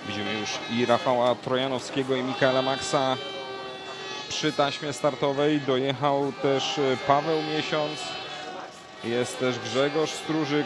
Widzimy już i Rafała Trojanowskiego, i Mikaela Maxa przy taśmie startowej. Dojechał też Paweł Miesiąc. Jest też Grzegorz Strużyk.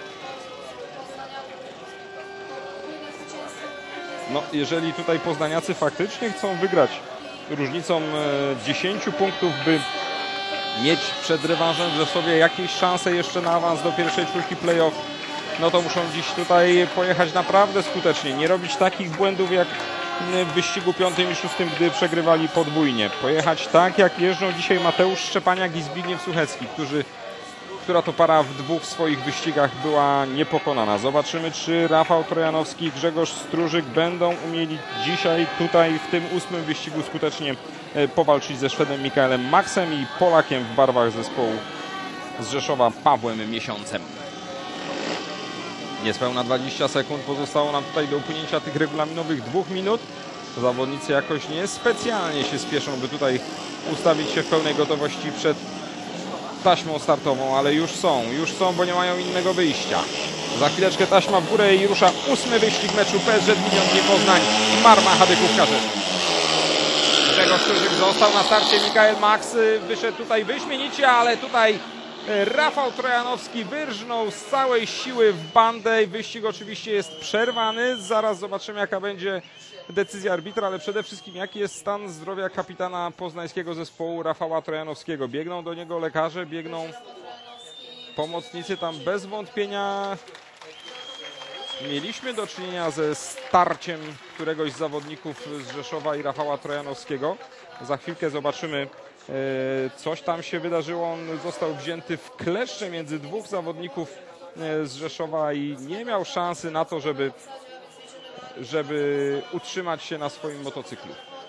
No, jeżeli tutaj poznaniacy faktycznie chcą wygrać różnicą 10 punktów, by mieć przed rewanżem w Rzeszowie jakieś szanse jeszcze na awans do pierwszej czwórki playoff, no to muszą dziś tutaj pojechać naprawdę skutecznie. Nie robić takich błędów jak w wyścigu 5. i 6, gdy przegrywali podwójnie. Pojechać tak, jak jeżdżą dzisiaj Mateusz Szczepaniak i Zbigniew Suchecki, która to para w dwóch swoich wyścigach była niepokonana. Zobaczymy, czy Rafał Trojanowski i Grzegorz Strużyk będą umieli dzisiaj tutaj w tym 8. wyścigu skutecznie powalczyć ze Szwedem Mikaelem Maxem i Polakiem w barwach zespołu z Rzeszowa Pawłem Miesiącem. Niespełna 20 sekund pozostało nam tutaj do upłynięcia tych regulaminowych 2 minut. Zawodnicy jakoś niespecjalnie się spieszą, by tutaj ustawić się w pełnej gotowości przed taśmą startową, ale już są, bo nie mają innego wyjścia. Za chwileczkę taśma w górę i rusza 8. wyścig meczu PSG Dwiniądnie Poznań i Marma Hadykówka Rzeszów. Grzegorz Strużyk został na starcie, Mikael Max wyszedł tutaj wyśmienicie, ale tutaj Rafał Trojanowski wyrżnął z całej siły w bandę. Wyścig oczywiście jest przerwany. Zaraz zobaczymy, jaka będzie decyzja arbitra, ale przede wszystkim jaki jest stan zdrowia kapitana poznańskiego zespołu Rafała Trojanowskiego. Biegną do niego lekarze, biegną pomocnicy. Tam bez wątpienia mieliśmy do czynienia ze starciem któregoś z zawodników z Rzeszowa i Rafała Trojanowskiego. Za chwilkę zobaczymy, coś tam się wydarzyło. On został wzięty w kleszcze między dwóch zawodników z Rzeszowa i nie miał szansy na to, żeby utrzymać się na swoim motocyklu.